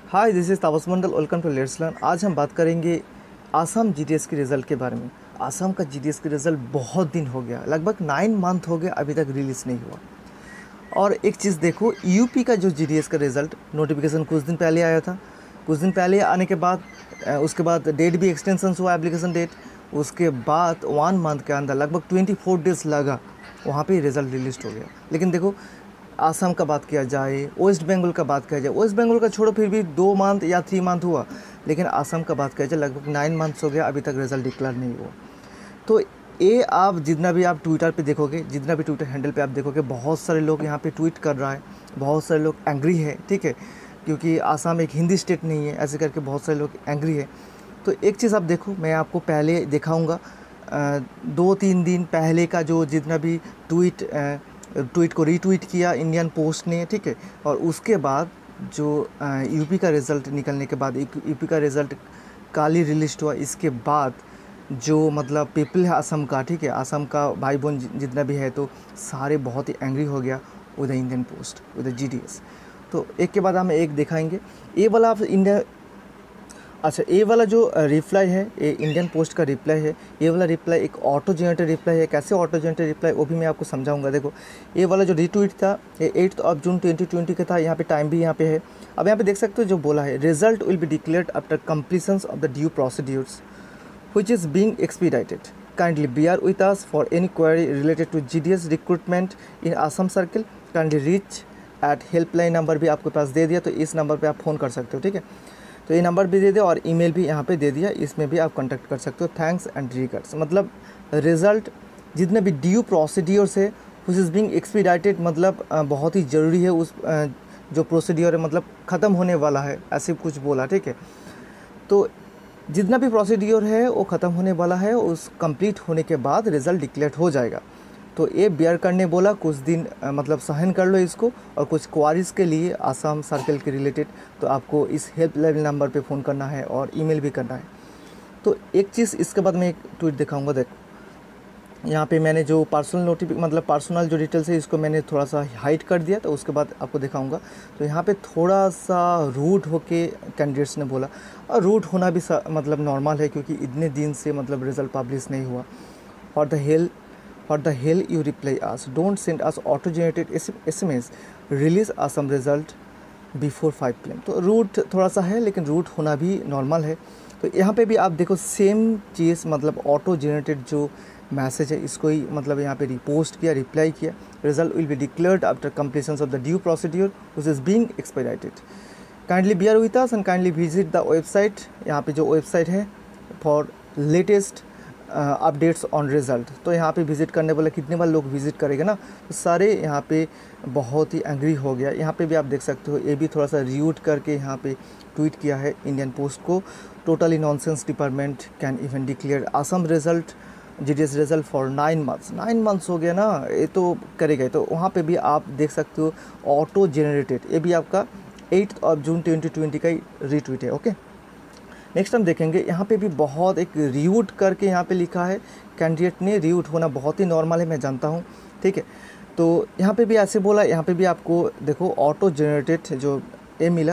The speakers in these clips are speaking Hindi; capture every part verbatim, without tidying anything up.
Hi, this is Tapas Mandal. Welcome to let's learn. आज हम बात करेंगे आसाम जीडीएस के रिज़ल्ट के बारे में। आसाम का जीडीएस के रिज़ल्ट बहुत दिन हो गया, लगभग नाइन मंथ हो गया, अभी तक रिलीज़ नहीं हुआ। और एक चीज़ देखो, यूपी का जो जीडीएस का रिज़ल्ट नोटिफिकेशन कुछ दिन पहले आया था। कुछ दिन पहले आने के बाद उसके बाद डेट भी एक्सटेंशन हुआ, एप्लीकेशन डेट। उसके बाद वन मंथ के अंदर लगभग ट्वेंटी फोर डेज़ लगा, वहाँ पे रिज़ल्ट रिलीज हो गया। लेकिन देखो, आसाम का बात किया जाए, वेस्ट बंगाल का बात किया जाए, वेस्ट बंगाल का छोड़ो, फिर भी दो मंथ या थ्री मंथ हुआ। लेकिन आसाम का बात किया जाए, लगभग नाइन मंथ्स हो गया, अभी तक रिज़ल्ट डिक्लेयर नहीं हुआ। तो ये आप जितना भी आप ट्विटर पे देखोगे, जितना भी ट्विटर हैंडल पे आप देखोगे, बहुत सारे लोग यहाँ पे ट्वीट कर रहा है, बहुत सारे लोग एंग्री है, ठीक है, क्योंकि आसाम एक हिंदी स्टेट नहीं है, ऐसे करके बहुत सारे लोग एंग्री है। तो एक चीज़ आप देखो, मैं आपको पहले दिखाऊंगा, दो तीन दिन पहले का जो जितना भी ट्वीट ट्वीट को रीट्वीट किया इंडियन पोस्ट ने, ठीक है, और उसके बाद जो यूपी का रिज़ल्ट निकलने के बाद, यूपी का रिज़ल्ट कल ही रिलीज हुआ। इसके बाद जो मतलब पीपल है असम का, ठीक है, असम का भाई बहन जितना भी है, तो सारे बहुत ही एंग्री हो गया with the Indian Post, with the GDS. तो एक के बाद हम एक दिखाएंगे। ये वाला आप इंडिया अच्छा ये वाला जो रिप्लाई है, ये इंडियन पोस्ट का रिप्लाई है। ये वाला रिप्लाई एक ऑटो जनरेटेड रिप्लाई है। कैसे ऑटो जनरेटेड रिप्लाई, वो भी मैं आपको समझाऊंगा। देखो, ये वाला जो रीट्वीट था, ये eighth of June twenty twenty का था। यहाँ पे टाइम भी यहाँ पे है। अब यहाँ पे देख सकते हो जो बोला है, result will be declared after completion of the due procedures which is being expedited. Kindly bear with us for any query related to G D S recruitment in Assam Circle. Kindly reach at helpline number भी आपके पास दे दिया, तो इस नंबर पे आप फ़ोन कर सकते हो, ठीक है। तो ये नंबर भी दे दिया और ईमेल भी यहाँ पे दे दिया, इसमें भी आप कांटेक्ट कर सकते हो। थैंक्स एंड रिगार्ड्स, मतलब रिज़ल्ट जितने भी ड्यू प्रोसीड्योर्स है विच इज़ बीइंग एक्सपीडाइटेड, मतलब बहुत ही ज़रूरी है, उस जो प्रोसीड्योर है मतलब ख़त्म होने वाला है, ऐसे कुछ बोला, ठीक है। तो जितना भी प्रोसीड्योर है वो ख़त्म होने वाला है, उस कंप्लीट होने के बाद रिज़ल्ट डिक्लेयर हो जाएगा। तो ये बेयर करने बोला, कुछ दिन मतलब सहन कर लो इसको। और कुछ क्वारीज़ के लिए आसाम सर्कल के रिलेटेड, तो आपको इस हेल्पलाइन नंबर पे फ़ोन करना है और ईमेल भी करना है। तो एक चीज़ इसके बाद मैं एक ट्वीट दिखाऊंगा। देखो, यहाँ पे मैंने जो पर्सनल नोटिफिक मतलब पर्सनल जो डिटेल्स है, इसको मैंने थोड़ा सा हाइड कर दिया, तो उसके बाद आपको दिखाऊंगा। तो यहाँ पे थोड़ा सा रूड होके कैंडिडेट्स ने बोला, और रूड होना भी मतलब नॉर्मल है, क्योंकि इतने दिन से मतलब रिज़ल्ट पब्लिश नहीं हुआ। For the hell for the hell you reply us, don't send us auto generated S M S, release Assam result before five P M. तो रूट थोड़ा सा है, लेकिन रूट होना भी नॉर्मल है। तो यहाँ पे भी आप देखो सेम चीज़, मतलब ऑटो जनरेटेड जो मैसेज है, इसको ही मतलब यहाँ पे रिपोस्ट किया, रिप्लाई किया। Result will be declared after completion of the due procedure which is being expedited. Kindly bear with us and kindly visit the website. यहाँ पे जो वेबसाइट है for latest updates on result, तो यहाँ पे विज़िट करने वाले कितने बार लोग विज़िट करेंगे ना, तो सारे यहाँ पे बहुत ही एंग्री हो गया। यहाँ पे भी आप देख सकते हो, ये भी थोड़ा सा रियूट करके यहाँ पे ट्वीट किया है इंडियन पोस्ट को। Totally nonsense, department can even declare Assam result GDS result for nine months. Nine months हो गया ना, ये तो करेगा। तो वहाँ पे भी आप देख सकते हो ऑटो जनरेटेड, ये भी आपका eighth of June twenty twenty का ही रीट्वीट है। ओके, नेक्स्ट हम देखेंगे। यहाँ पे भी बहुत एक रियूट करके यहाँ पे लिखा है कैंडिडेट ने। रियूट होना बहुत ही नॉर्मल है, मैं जानता हूँ, ठीक है। तो यहाँ पे भी ऐसे बोला, यहाँ पे भी आपको देखो ऑटो जनरेटेड जो ए मिला,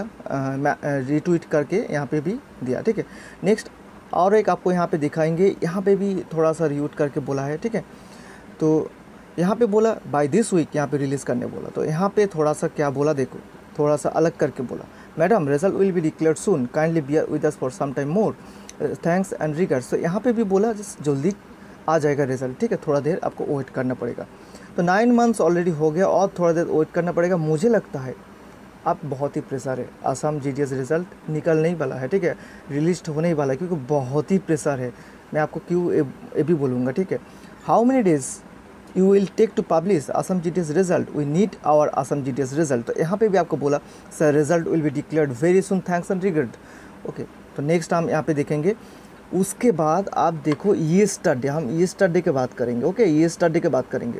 रीट्वीट करके यहाँ पे भी दिया, ठीक है। नेक्स्ट और एक आपको यहाँ पे दिखाएंगे, यहाँ पे भी थोड़ा सा रियूट करके बोला है, ठीक है। तो यहाँ पे बोला बाय दिस वीक यहाँ पे रिलीज़ करने बोला। तो यहाँ पे थोड़ा सा क्या बोला, देखो थोड़ा सा अलग करके बोला, madam result will be declared soon, kindly bear with us for some time more, thanks and regards. तो यहाँ पे भी बोला जस्ट जल्दी आ जाएगा रिजल्ट, ठीक है, थोड़ा देर आपको वेट करना पड़ेगा। तो नाइन मंथ्स ऑलरेडी हो गया और थोड़ा देर वेट करना पड़ेगा। मुझे लगता है अब बहुत ही प्रेशर है, आसाम जीडीएस रिजल्ट निकल नहीं वाला है, ठीक है, रिलीज होने ही वाला है, क्योंकि बहुत ही प्रेशर है। मैं आपको क्यों ये भी बोलूँगा, ठीक है। How many days you will take to publish Assam GDS result, we need our Assam GDS result. तो यहाँ पे भी आपको बोला sir result will be declared very soon, thanks and regard. Okay, तो नेक्स्ट हम यहाँ पे देखेंगे। उसके बाद आप देखो ये स्टडी, हम ये स्टडी के बात करेंगे। ओके, ये स्टडी के बात करेंगे।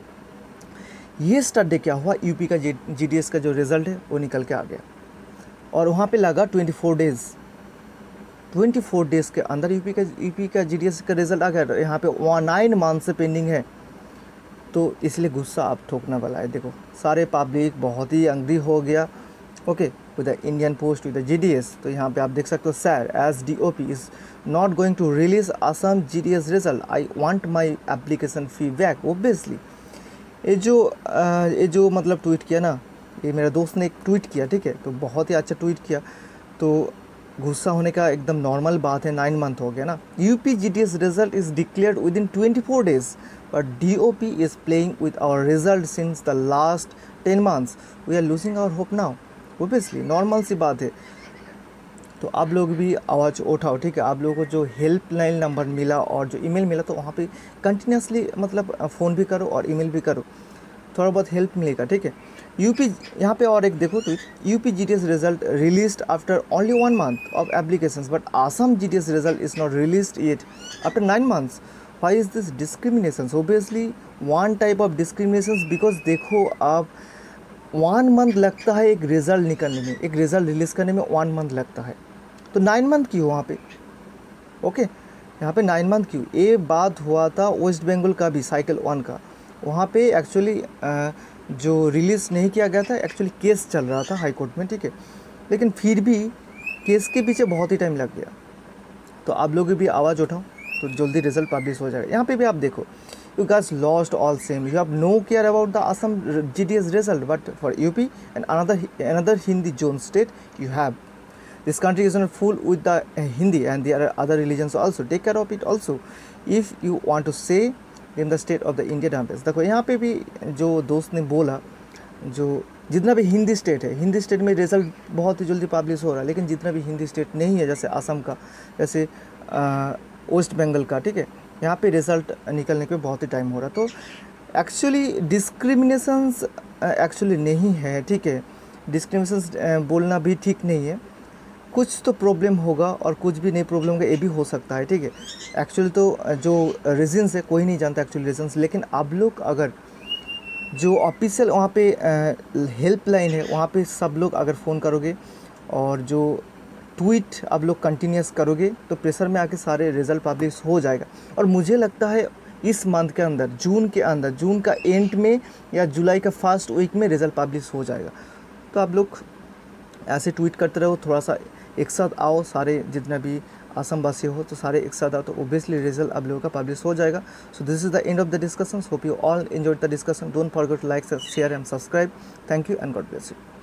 ये स्टडी क्या हुआ, यूपी का जीडीएस का जो रिज़ल्ट है वो निकल के आ गया, और वहाँ पे लगा twenty four days. Twenty four days के अंदर यूपी का यूपी का जीडीएस का रिज़ल्ट आ गया। यहाँ पे वन नाइन मंथ से पेंडिंग है, तो इसलिए गुस्सा आप ठोकने वाला है। देखो सारे पब्लिक बहुत ही एंग्री हो गया, okay with the Indian Post with the G D S. तो यहाँ पे आप देख सकते हो, sir as D O P is not going to release Assam G D S result, I want my application fee back. Obviously ये जो आ, ये जो मतलब ट्वीट किया ना, ये मेरा दोस्त ने एक ट्वीट किया, ठीक है, तो बहुत ही अच्छा ट्वीट किया। तो गुस्सा होने का एकदम नॉर्मल बात है, नाइन मंथ हो गया ना। UP G D S result is declared within twenty four days but D O P is playing with our result since the last ten months, we are losing our hope now. Obviously normal सी बात है। तो आप लोग भी आवाज़ उठाओ, ठीक है। आप लोगों को जो हेल्पलाइन नंबर मिला और जो ईमेल मिला, तो वहाँ पे कंटिन्यूसली मतलब फ़ोन भी करो और ईमेल भी करो, थोड़ा बहुत हेल्प मिलेगा, ठीक है। यूपी यहाँ पे और एक देखो tweet, UP G D S result released after only one month of applications but Assam G D S result is not released yet after nine months, why is this discrimination? Obviously one type of discrimination, because देखो आप वन मंथ लगता है एक रिज़ल्ट निकलने में, एक रिज़ल्ट रिलीज़ करने में वन मंथ लगता है, तो नाइन मंथ क्यों वहाँ पे? ओके यहाँ पे नाइन मंथ क्यों? ये बात हुआ था वेस्ट बंगाल का भी, साइकिल वन का, वहाँ पे एक्चुअली जो रिलीज़ नहीं किया गया था, एक्चुअली केस चल रहा था हाई कोर्ट में, ठीक है, लेकिन फिर भी केस के पीछे बहुत ही टाइम लग गया। तो आप लोग भी आवाज़ उठाओ तो जल्दी रिजल्ट पब्लिश हो जाएगा। यहाँ पे भी आप देखो, you guys lost all same, you have no care about the Assam G D S result, but for U P and another another Hindi zone state you have. This country is not full with the uh, Hindi and there are other religions also, take care of it also if you want to say in the state of the Indian Hampers। देखो यहाँ पे भी जो दोस्त ने बोला, जो जितना भी हिंदी स्टेट है, हिंदी स्टेट में रिजल्ट बहुत ही जल्दी पब्लिश हो रहा है, लेकिन जितना भी हिंदी स्टेट नहीं है, जैसे असम का, जैसे वेस्ट बंगाल का, ठीक है, यहाँ पे रिज़ल्ट निकलने के बहुत ही टाइम हो रहा। तो एक्चुअली डिस्क्रिमिनेशंस एक्चुअली नहीं है, ठीक है, डिस्क्रिमिनेशंस बोलना भी ठीक नहीं है। कुछ तो प्रॉब्लम होगा और कुछ भी नहीं प्रॉब्लम होगा, ये भी हो सकता है, ठीक है। एक्चुअली तो जो रीजंस है कोई नहीं जानता एक्चुअली रीजंस, लेकिन आप लोग अगर जो ऑफिशियल वहाँ पे हेल्पलाइन है, वहाँ पे सब लोग अगर फ़ोन करोगे और जो ट्वीट आप लोग कंटिन्यूस करोगे, तो प्रेशर में आके सारे रिज़ल्ट पब्लिश हो जाएगा। और मुझे लगता है इस मंथ के अंदर, जून के अंदर, जून का एंड में या जुलाई का फर्स्ट वीक में रिज़ल्ट पब्लिश हो जाएगा। तो आप लोग ऐसे ट्वीट करते रहो, थोड़ा सा एक साथ आओ, सारे जितना भी असम वासी हो तो सारे एक साथ आओ, तो ओबियसली रिजल्ट आप लोगों का पब्लिश हो जाएगा। So this is the end of the discussion. Hope you all enjoyed the discussion. Don't forget to like, share and subscribe. Thank you and God bless you.